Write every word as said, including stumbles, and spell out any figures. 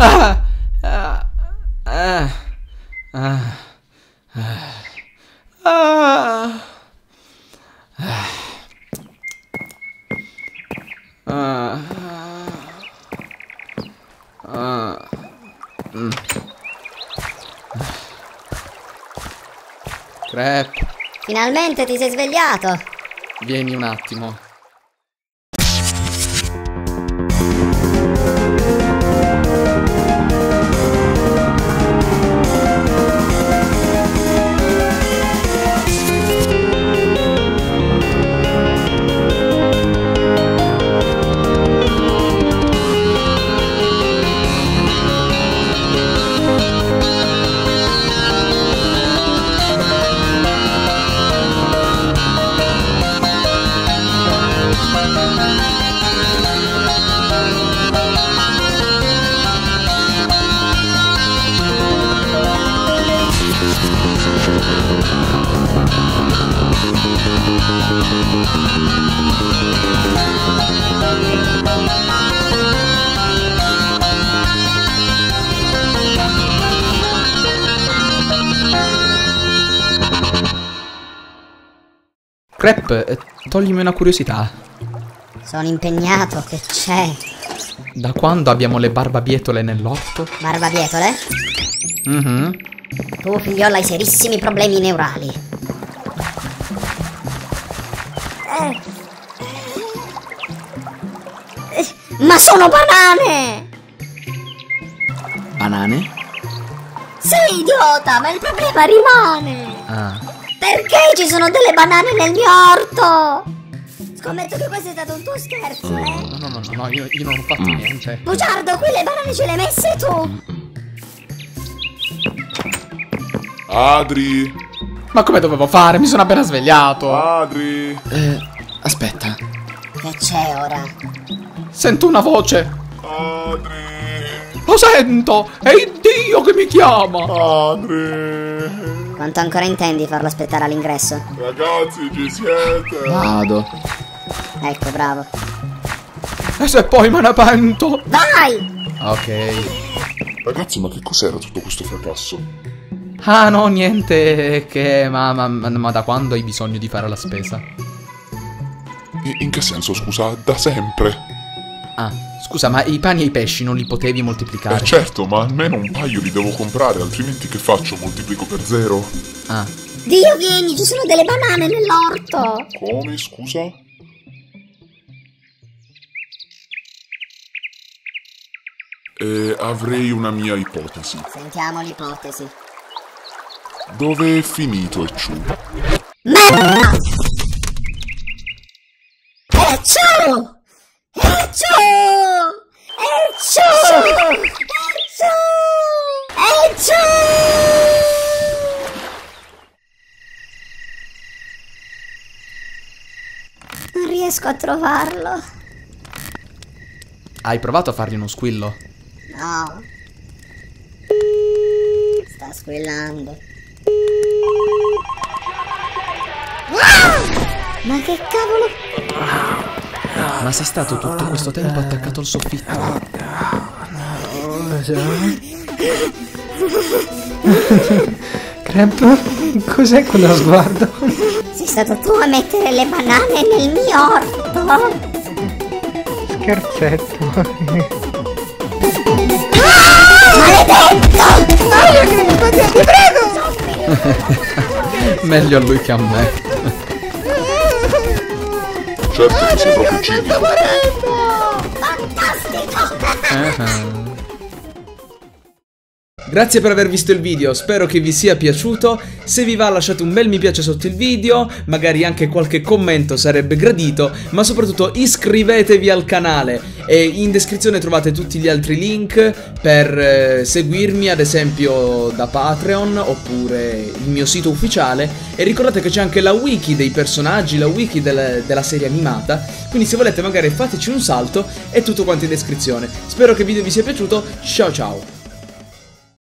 Ah, ah, ah, ah, ah, ah, ah, mm. Crep, Finalmente ti sei svegliato. vieni un attimo. Crep, eh, toglimi una curiosità. Sono impegnato, che c'è? Da quando abbiamo le barbabietole nell'orto? Barbabietole? Mhm. Tu figliola hai serissimi problemi neurali. Eh. Eh, Ma sono banane! Banane? Sei idiota, ma il problema rimane! Ah. Perché ci sono delle banane nel mio orto? Scommetto che questo è stato un tuo scherzo, eh? No, no, no, no, no, io, io non ho fatto niente. Bugiardo, qui le banane ce le hai messe tu! Adri! Ma come dovevo fare? Mi sono appena svegliato. Adri! Eh, aspetta. Che c'è ora? Sento una voce. Adri! Lo sento! È il Dio che mi chiama! Adri! Quanto ancora intendi farlo aspettare all'ingresso? Ragazzi, ci siete? Vado. Ecco, bravo. E se poi me ne pento? Vai! Ok. Ragazzi, ma che cos'era tutto questo fracasso? Ah no, niente che... Ma, ma, ma, ma da quando hai bisogno di fare la spesa? In, in che senso, scusa? Da sempre? Ah, scusa, ma i pani e i pesci non li potevi moltiplicare? Eh certo, ma almeno un paio li devo comprare, altrimenti che faccio? Moltiplico per zero? Ah. Dio, vieni, ci sono delle banane nell'orto! Come, scusa? Eh, avrei una mia ipotesi. Sentiamo l'ipotesi. Dove è finito Ecciù? Merda! Ecciù! Ecciù! Ecciù! Ecciù! Ecciù! Non riesco a trovarlo. Hai provato a fargli uno squillo? No. Sta squillando. Ah! Ma che cavolo? Ma sei stato tutto questo tempo attaccato al soffitto? Crep, cos'è quello sguardo? Sei stato tu a mettere le banane nel mio orto? Scherzetto. Maledetto! Aia, che mi fate, ti prego! Meglio a lui che a me. Certo che sei proprio cinico. Fantastico! Uh-huh. Grazie per aver visto il video, spero che vi sia piaciuto. Se vi va lasciate un bel mi piace sotto il video, magari anche qualche commento sarebbe gradito, ma soprattutto iscrivetevi al canale e in descrizione trovate tutti gli altri link per eh, seguirmi, ad esempio da Patreon oppure il mio sito ufficiale, e ricordate che c'è anche la wiki dei personaggi, la wiki del, della serie animata, quindi se volete magari fateci un salto, è tutto quanto in descrizione. Spero che il video vi sia piaciuto, ciao ciao!